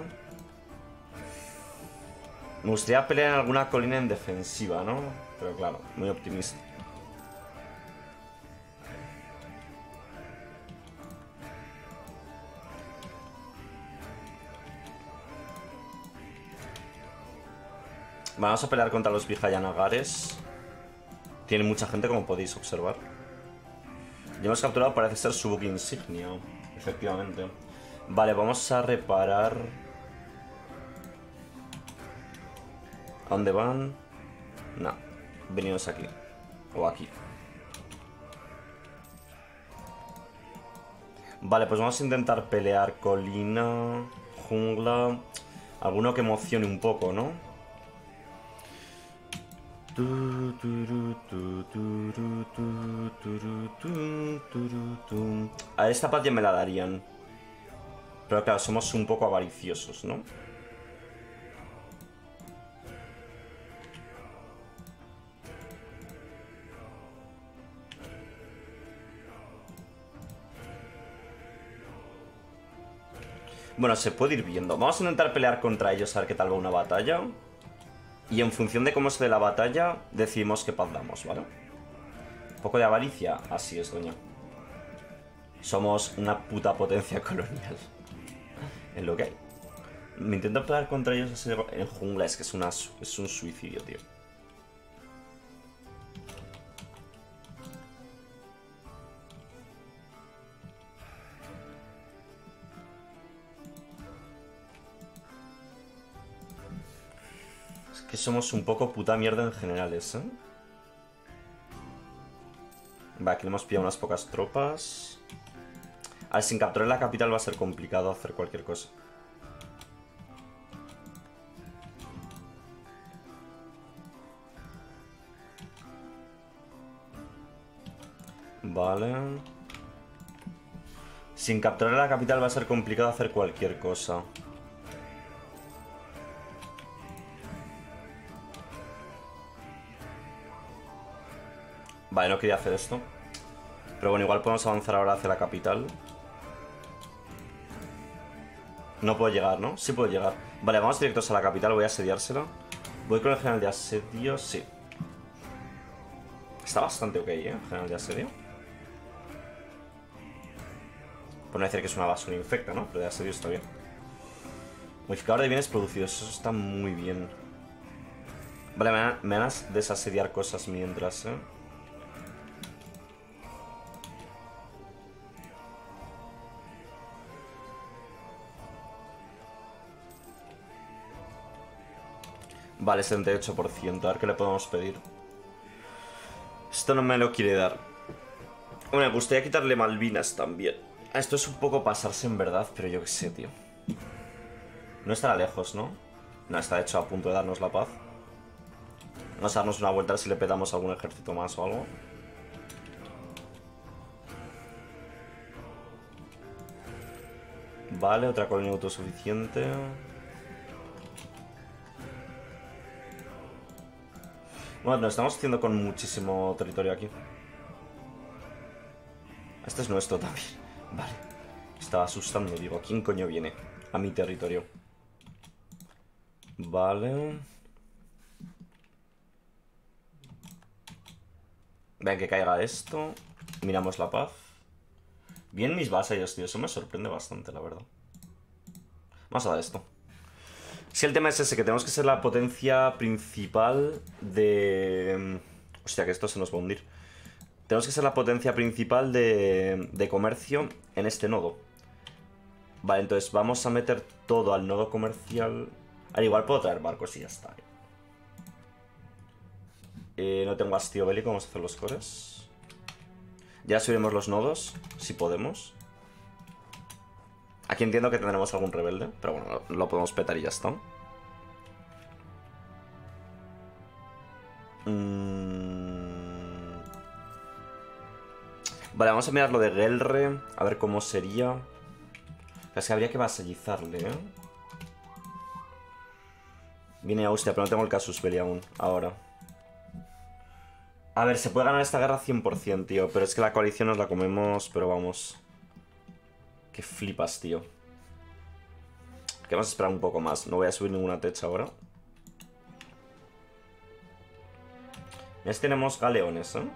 Me gustaría pelear en alguna colina en defensiva, ¿no? Pero claro, muy optimista. Vamos a pelear contra los Vijayanagares. Tienen mucha gente, como podéis observar. Ya hemos capturado, parece ser su buque insignia. Efectivamente. Vale, vamos a reparar. ¿A dónde van? No. Venimos aquí. O aquí. Vale, pues vamos a intentar pelear colina, jungla. Alguno que emocione un poco, ¿no? A ver, esta paz ya me la darían. Pero claro, somos un poco avariciosos, ¿no? Bueno, se puede ir viendo. Vamos a intentar pelear contra ellos a ver qué tal va una batalla. Y en función de cómo se dé la batalla, decidimos qué paz damos, ¿vale? Un poco de avaricia. Así es, doña. Somos una puta potencia colonial. Es lo que hay. Me intento pelear contra ellos así en jungla. Es que es un suicidio, tío. Es que somos un poco puta mierda en generales, ¿eh? Va, aquí le hemos pillado unas pocas tropas. A ver, sin capturar la capital va a ser complicado hacer cualquier cosa. Vale. Sin capturar la capital va a ser complicado hacer cualquier cosa. Vale, no quería hacer esto. Pero bueno, igual podemos avanzar ahora hacia la capital. No puedo llegar, ¿no? Sí puedo llegar. Vale, vamos directos a la capital, voy a asediársela. Voy con el general de asedio, sí. Está bastante ok, ¿eh? El general de asedio. Por no decir que es una basura infecta, ¿no? Pero de asedio está bien. Modificador de bienes producidos, eso está muy bien. Vale, me van a desasediar cosas mientras, ¿eh? Vale, 78%. A ver qué le podemos pedir. Esto no me lo quiere dar. Bueno, me gustaría quitarle Malvinas también. Esto es un poco pasarse en verdad, pero yo qué sé, tío. No estará lejos, ¿no? No, está de hecho a punto de darnos la paz. Vamos a darnos una vuelta a ver si le pedamos algún ejército más o algo. Vale, otra colonia autosuficiente. Bueno, nos estamos haciendo con muchísimo territorio aquí. Este es nuestro también. Vale. Estaba asustando, digo. ¿Quién coño viene a mi territorio? Vale. Ven que caiga esto. Miramos la paz. Bien mis vasallos, tío. Eso me sorprende bastante, la verdad. Vamos a dar esto. Si el tema es ese, que tenemos que ser la potencia principal de... Hostia, que esto se nos va a hundir. Tenemos que ser la potencia principal de comercio en este nodo. Vale, entonces vamos a meter todo al nodo comercial. Al igual puedo traer barcos y ya está. No tengo hastío bélico, vamos a hacer los cores. Ya subiremos los nodos, si podemos. Aquí entiendo que tendremos algún rebelde, pero bueno, lo podemos petar y ya está. Vale, vamos a mirar lo de Gelre, a ver cómo sería. Es que habría que vasallizarle, ¿eh? Viene Austria, pero no tengo el casus belli aún, ahora. A ver, se puede ganar esta guerra 100%, tío. Pero es que la coalición nos la comemos, pero vamos. Que flipas, tío. Que vamos a esperar un poco más. No voy a subir ninguna techa ahora. Ya tenemos galeones, ¿eh?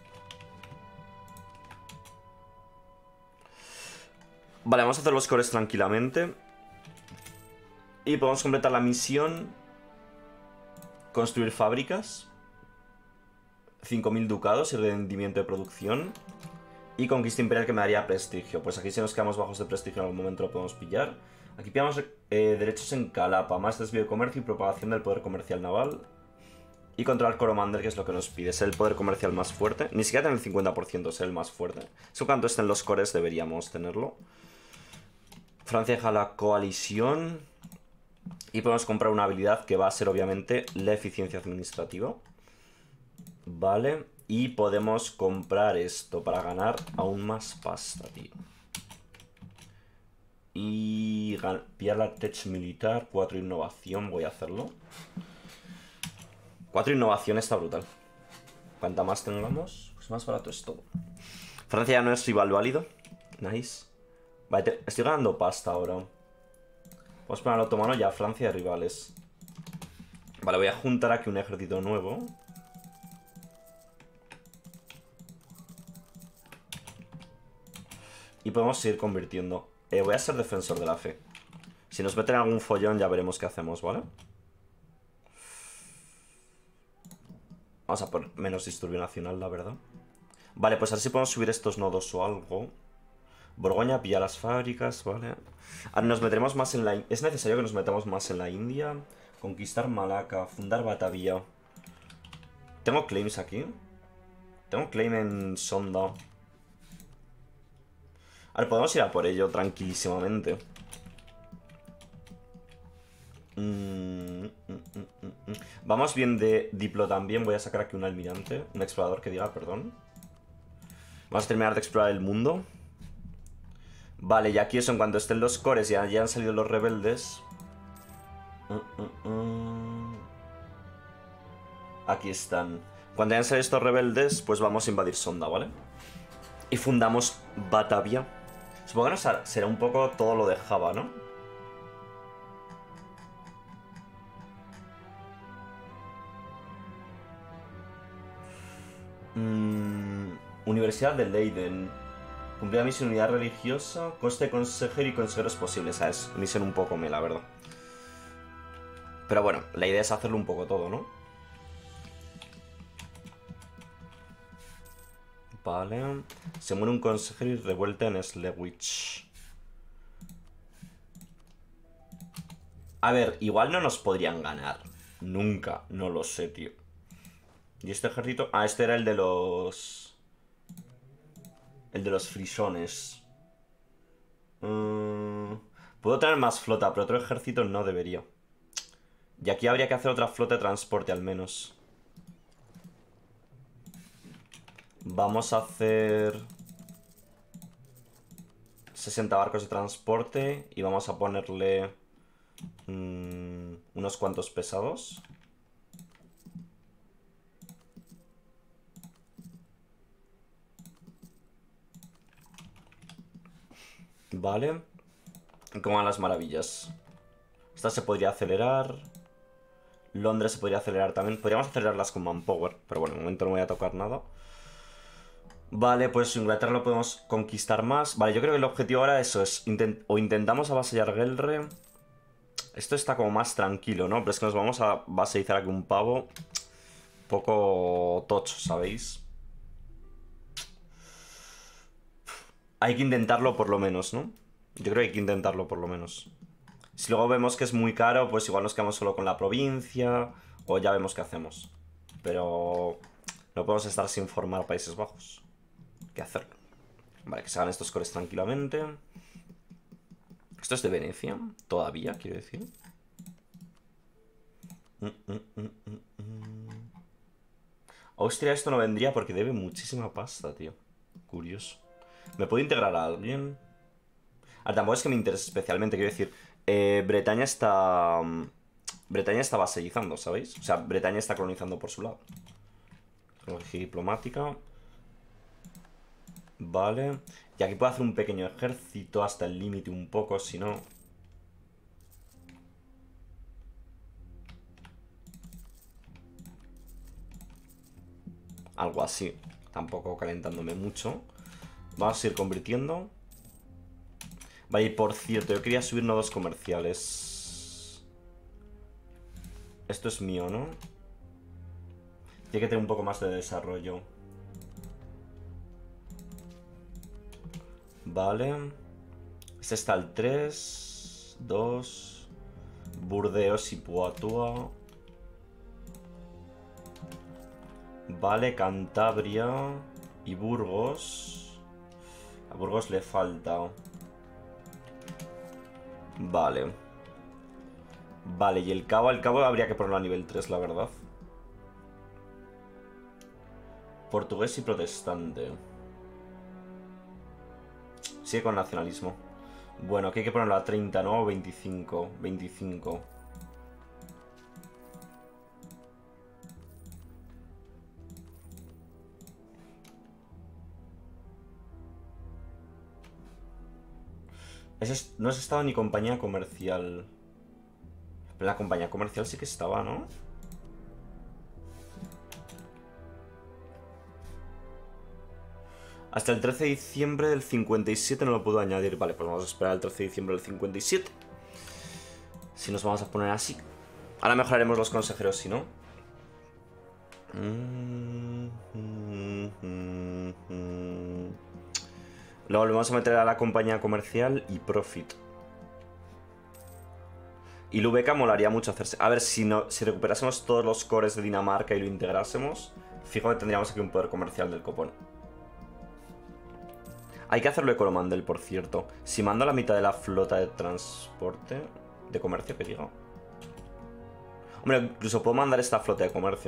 Vale, vamos a hacer los cores tranquilamente. Y podemos completar la misión. Construir fábricas. 5.000 ducados y rendimiento de producción. Y conquista imperial que me daría prestigio. Pues aquí si nos quedamos bajos de prestigio en algún momento lo podemos pillar. Aquí pillamos derechos en Calapa. Más desvío de comercio y propagación del poder comercial naval. Y controlar Coromander, que es lo que nos pide. Ser el poder comercial más fuerte. Ni siquiera tener el 50%, ser el más fuerte. Eso cuando estén los cores deberíamos tenerlo. Francia deja la coalición. Y podemos comprar una habilidad que va a ser obviamente la eficiencia administrativa. Vale. Y podemos comprar esto para ganar aún más pasta, tío. Y pillar la tech militar. 4 innovación, voy a hacerlo. 4 innovación está brutal. Cuanta más tengamos, pues más barato es todo. Francia ya no es rival válido. Nice. Vale, estoy ganando pasta ahora. Vamos a poner al otomano ya Francia de rivales. Vale, voy a juntar aquí un ejército nuevo. Y podemos seguir convirtiendo. Voy a ser defensor de la fe. Si nos meten algún follón ya veremos qué hacemos, ¿vale? Vamos a poner menos disturbio nacional, la verdad. Vale, pues a ver si podemos subir estos nodos o algo. Borgoña pilla las fábricas, ¿vale? Ahora nos meteremos más en la... Es necesario que nos metamos más en la India. Conquistar Malaca, fundar Batavia. ¿Tengo claims aquí? Tengo claim en Sonda. A ver, podemos ir a por ello tranquilísimamente. Vamos bien de Diplo también. Voy a sacar aquí un almirante. Un explorador que diga, perdón. Vamos a terminar de explorar el mundo. Vale, y aquí eso, en cuanto estén los cores y ya han salido los rebeldes. Aquí están. Cuando hayan salido estos rebeldes, pues vamos a invadir Sonda, ¿vale? Y fundamos Batavia. Supongo que será un poco todo lo de Java, ¿no? Universidad de Leiden. Cumplir la misión unidad religiosa. Coste de consejero y consejeros posibles. Es misión un poco la verdad. Pero bueno, la idea es hacerlo un poco todo, ¿no? Vale. Se muere un consejero y revuelta en Slewich. A ver, igual no nos podrían ganar. Nunca, no lo sé, tío. ¿Y este ejército? Ah, este era el de los... El de los frisones. Puedo tener más flota, pero otro ejército no debería. Y aquí habría que hacer otra flota de transporte al menos. Vamos a hacer 60 barcos de transporte y vamos a ponerle unos cuantos pesados. Vale. ¿Cómo van las maravillas? Esta se podría acelerar. Londres se podría acelerar también. Podríamos acelerarlas con manpower, pero bueno, de momento no voy a tocar nada. Vale, pues Inglaterra lo podemos conquistar más. Vale, yo creo que el objetivo ahora eso es... o intentamos avasallar Gelre. Esto está como más tranquilo, ¿no? Pero es que nos vamos a vasallar aquí un pavo. Poco tocho, ¿sabéis? Hay que intentarlo por lo menos, ¿no? Yo creo que hay que intentarlo por lo menos. Si luego vemos que es muy caro, pues igual nos quedamos solo con la provincia. O ya vemos qué hacemos. Pero no podemos estar sin formar a Países Bajos. Hay que hacerlo. Vale, que se hagan estos cores tranquilamente. Esto es de Venecia, todavía, quiero decir. Austria esto no vendría porque debe muchísima pasta, tío. Curioso. ¿Me puedo integrar a alguien? Ahora, tampoco es que me interese especialmente, quiero decir. Bretaña está... Bretaña está vasallizando, ¿sabéis? O sea, Bretaña está colonizando por su lado. Tecnología diplomática. Vale. Y aquí puedo hacer un pequeño ejército hasta el límite un poco, si no... Algo así. Tampoco calentándome mucho. Vamos a ir convirtiendo. Vale, y por cierto, yo quería subir nodos comerciales. Esto es mío, ¿no? Tiene que tener un poco más de desarrollo. Vale. Este está el 3, 2, Burdeos y Poitou. Vale, Cantabria y Burgos. A Burgos le falta. Vale. Vale, y el cabo habría que ponerlo a nivel 3, la verdad. Portugués y protestante. Sigue con nacionalismo. Bueno, aquí hay que ponerlo a 30, ¿no? O 25. 25. No has estado ni compañía comercial. Pero la compañía comercial sí que estaba, ¿no? Hasta el 13 de diciembre del 57 no lo puedo añadir. Vale, pues vamos a esperar el 13 de diciembre del 57. Si nos vamos a poner así. Ahora mejoraremos los consejeros, si no. Lo volvemos a meter a la compañía comercial y profit. Y Lübeck molaría mucho hacerse. A ver, si recuperásemos todos los cores de Dinamarca y lo integrásemos, fijo que tendríamos aquí un poder comercial del copón. Hay que hacerlo de Coromandel, por cierto. Si mando la mitad de la flota de transporte... De comercio, que digo. Hombre, incluso puedo mandar esta flota de comercio.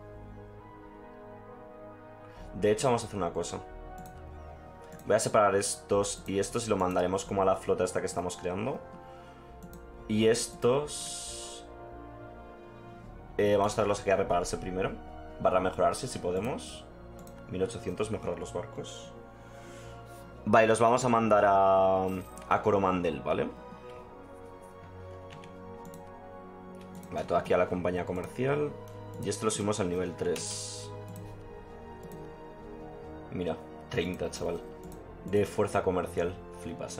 De hecho, vamos a hacer una cosa. Voy a separar estos y estos y lo mandaremos como a la flota esta que estamos creando. Y estos... vamos a traerlos aquí a repararse primero. Barra mejorarse, si podemos. 1800, mejorar los barcos. Vale, los vamos a mandar a Coromandel, ¿vale? Vale, todo aquí a la compañía comercial. Y este lo subimos al nivel 3. Mira, 30, chaval. De fuerza comercial. Flipas, ¿eh?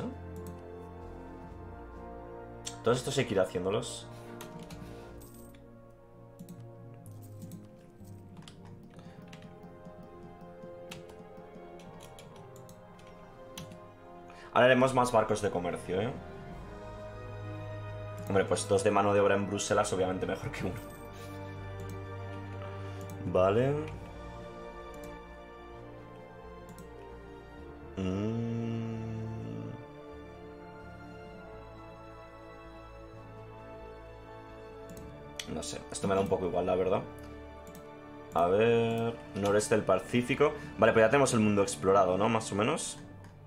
Todos estos hay que ir haciéndolos. Ahora haremos más barcos de comercio, ¿eh? Hombre, pues 2 de mano de obra en Bruselas, obviamente mejor que uno. Vale. No sé, esto me da un poco igual, la verdad. A ver... Noreste del Pacífico. Vale, pues ya tenemos el mundo explorado, ¿no? Más o menos.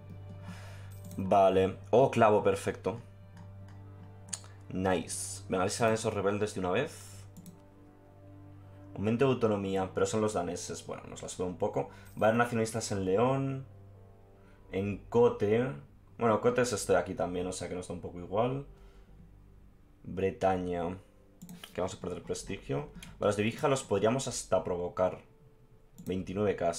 Vale. Oh, clavo, perfecto. Nice. Venga, a ver si salen esos rebeldes de una vez. Aumento de autonomía, pero son los daneses. Bueno, nos la sube un poco. Va a haber nacionalistas en León. En Cote. Bueno, Cote es este de aquí también, o sea que nos da un poco igual. Bretaña. Que vamos a perder prestigio. Vale, los de Vija los podríamos hasta provocar. 29k.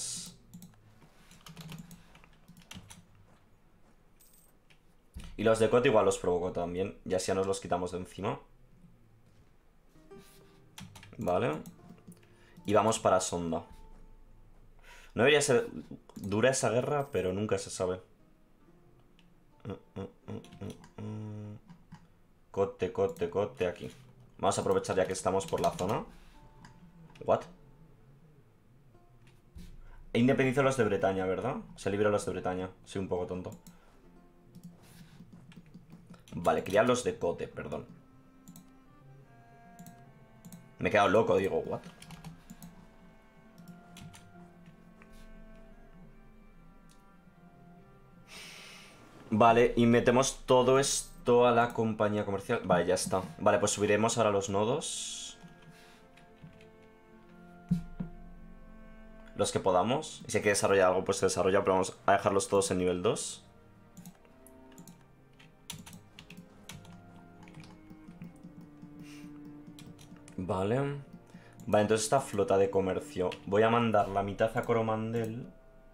Y los de Cote igual los provoco también. Y así ya nos los quitamos de encima. Vale. Y vamos para Sonda. No debería ser dura esa guerra, pero nunca se sabe. Cote, cote, cote, aquí. Vamos a aprovechar ya que estamos por la zona. What? He independizado los de Bretaña, ¿verdad? Se libran los de Bretaña. Soy un poco tonto. Vale, quería los de Cote, perdón. Me he quedado loco, digo, what? Vale, y metemos todo esto a la compañía comercial. Vale, ya está. Vale, pues subiremos ahora los nodos. Los que podamos. Y si hay que desarrollar algo, pues se desarrolla, pero vamos a dejarlos todos en nivel 2. Vale. Vale, entonces esta flota de comercio. Voy a mandar la mitad a Coromandel.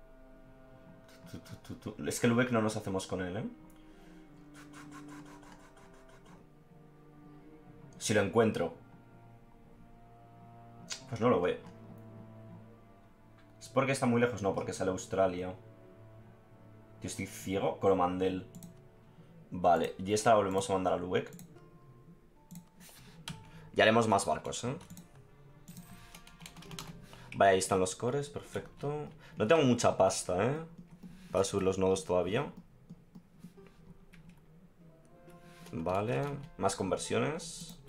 Es que el Lubeck no nos hacemos con él, ¿eh? Si lo encuentro. Pues no lo veo. ¿Es porque está muy lejos? No, porque sale Australia. Tío, estoy ciego. Coromandel. Vale, y esta la volvemos a mandar a Lubeck. Y haremos más barcos, ¿eh? Vale, ahí están los cores, perfecto. No tengo mucha pasta, ¿eh? Para subir los nodos todavía. Vale, más conversiones.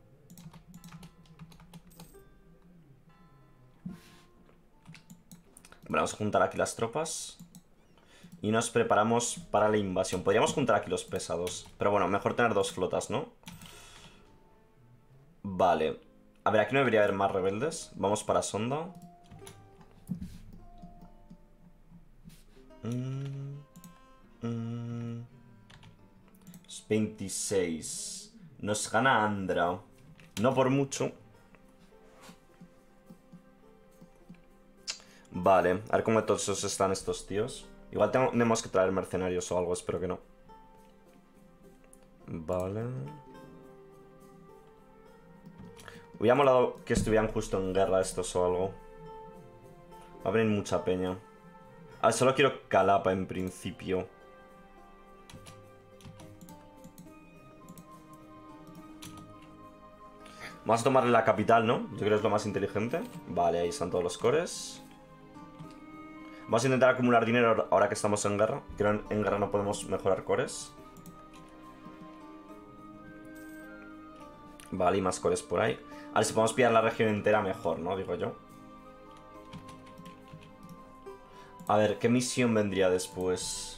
Vale, vamos a juntar aquí las tropas. Y nos preparamos para la invasión. Podríamos juntar aquí los pesados. Pero bueno, mejor tener 2 flotas, ¿no? Vale. A ver, aquí no debería haber más rebeldes. Vamos para Sonda. 26. Nos gana Andra. No por mucho. Vale, a ver cómo todos están estos tíos. Igual tenemos que traer mercenarios o algo, espero que no. Vale. Hubiera molado que estuvieran justo en guerra estos o algo. Va a venir mucha peña. Ah, solo quiero Calapa en principio. Vamos a tomarle la capital, ¿no? Yo creo que es lo más inteligente. Vale, ahí están todos los cores. Vamos a intentar acumular dinero ahora que estamos en guerra. Creo que en guerra no podemos mejorar cores. Vale, y más cores por ahí. A ver si podemos pillar la región entera mejor, ¿no? Digo yo. A ver, ¿qué misión vendría después?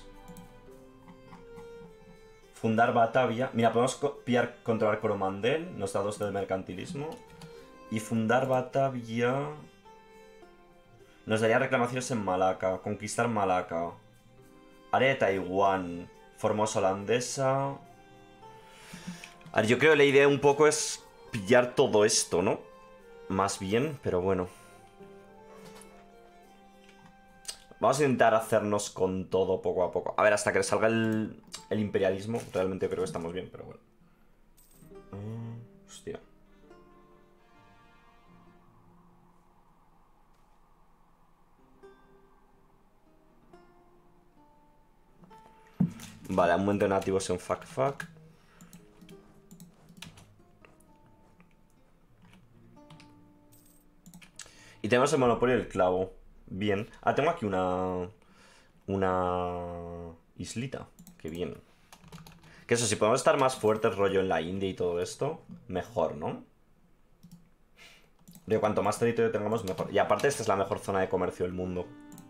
Fundar Batavia. Mira, podemos pillar, controlar Coromandel. Nos da 2 de mercantilismo. Y fundar Batavia... Nos daría reclamaciones en Malaca. Conquistar Malaca. Área de Taiwán. Formosa holandesa. A ver, yo creo que la idea un poco es pillar todo esto, ¿no? Más bien, pero bueno. Vamos a intentar hacernos con todo poco a poco. A ver, hasta que salga el imperialismo. Realmente creo que estamos bien, pero bueno. Hostia. Vale, aumento de nativos en fuck. Y tenemos el monopolio del clavo. Bien. Ah, tengo aquí una islita. Qué bien. Que eso, si podemos estar más fuertes rollo en la India y todo esto, mejor, ¿no? De cuanto más territorio tengamos, mejor. Y aparte, esta es la mejor zona de comercio del mundo.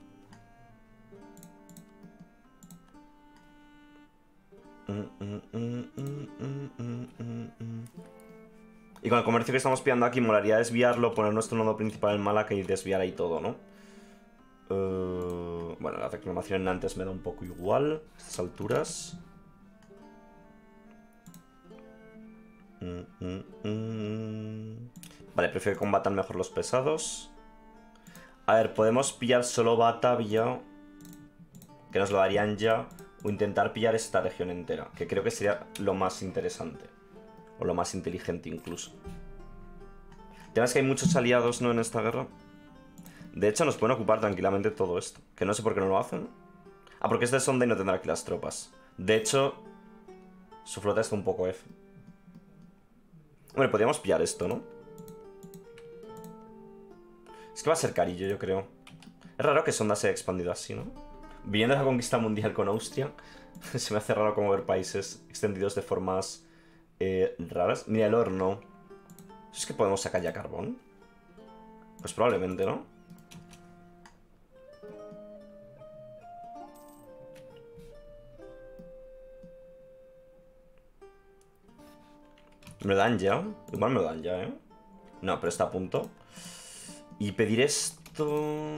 Y con el comercio que estamos pillando aquí, molaría desviarlo, poner nuestro nodo principal en Malaca y desviar ahí todo, ¿no? Bueno, la reclamación en Nantes me da un poco igual a estas alturas. Vale, prefiero que combatan mejor los pesados. A ver, podemos pillar solo Batavia, que nos lo darían ya, o intentar pillar esta región entera, que creo que sería lo más interesante. O lo más inteligente incluso. El tema es que hay muchos aliados, ¿no?, en esta guerra. De hecho, nos pueden ocupar tranquilamente todo esto. Que no sé por qué no lo hacen. Ah, porque es de sonda y no tendrá aquí las tropas. De hecho, su flota está un poco F. Hombre, podríamos pillar esto, ¿no? Es que va a ser carillo, yo creo. Es raro que Sonda se haya expandido así, ¿no? Viniendo de la conquista mundial con Austria, se me hace raro como ver países extendidos de formas raras. Mira, el horno. ¿Es que podemos sacar ya carbón? Pues probablemente, ¿no? ¿Me lo dan ya? Igual me lo dan ya, ¿eh? No, pero está a punto. Y pedir esto...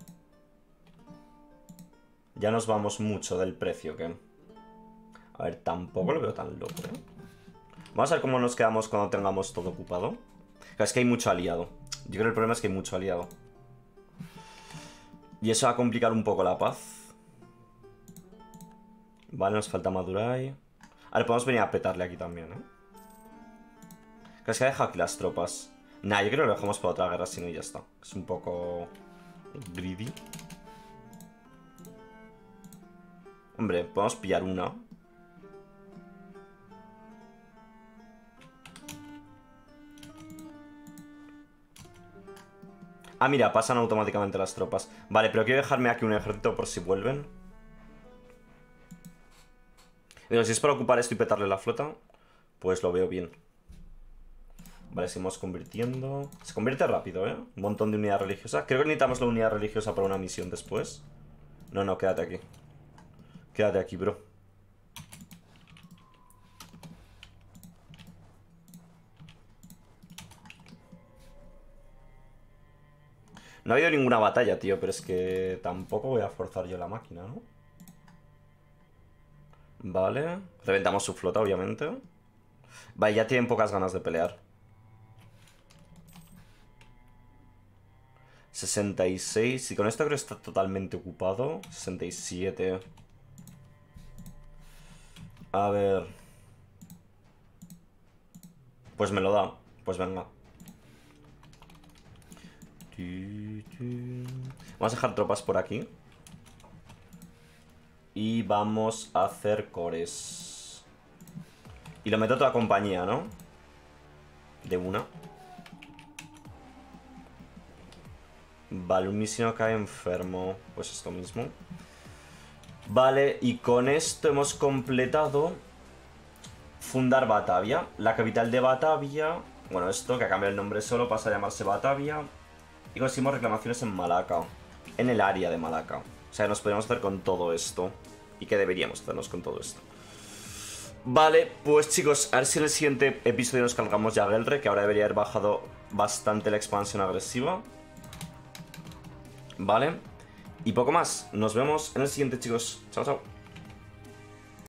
Ya nos vamos mucho del precio, ¿qué? A ver, tampoco lo veo tan loco, ¿eh? Vamos a ver cómo nos quedamos cuando tengamos todo ocupado. Claro, es que hay mucho aliado. Yo creo que el problema es que hay mucho aliado. Y eso va a complicar un poco la paz. Vale, nos falta Madurai. A ver, podemos venir a petarle aquí también, ¿eh? Claro, es que ha dejado aquí las tropas. Nah, yo creo que lo dejamos para otra guerra, si no, y ya está. Es un poco... greedy. Hombre, podemos pillar una. Ah, mira, pasan automáticamente las tropas. Vale, pero quiero dejarme aquí un ejército por si vuelven. Digo, si es para ocupar esto y petarle la flota, pues lo veo bien. Vale, seguimos convirtiendo. Se convierte rápido, ¿eh? Un montón de unidad religiosa. Creo que necesitamos la unidad religiosa para una misión después. No, no, quédate aquí. Quédate aquí, bro. No ha habido ninguna batalla, tío, pero es que tampoco voy a forzar yo la máquina, ¿no? Vale. Reventamos su flota, obviamente. Vale, ya tienen pocas ganas de pelear. 66. Y con esto creo que está totalmente ocupado. 67. A ver. Pues me lo da. Pues venga. Vamos a dejar tropas por aquí. Y vamos a hacer cores. Y lo meto a toda compañía, ¿no? De una. Vale, un misionero cae enfermo. Pues esto mismo. Vale, y con esto hemos completado fundar Batavia. La capital de Batavia. Bueno, esto que ha cambiado el nombre solo pasa a llamarse Batavia. Y conseguimos reclamaciones en Malaca. En el área de Malaca. O sea, nos podríamos hacer con todo esto. ¿Y qué deberíamos hacernos con todo esto? Vale, pues chicos, a ver si en el siguiente episodio nos cargamos ya a Gelre, que ahora debería haber bajado bastante la expansión agresiva. Vale. Y poco más. Nos vemos en el siguiente, chicos. Chao, chao.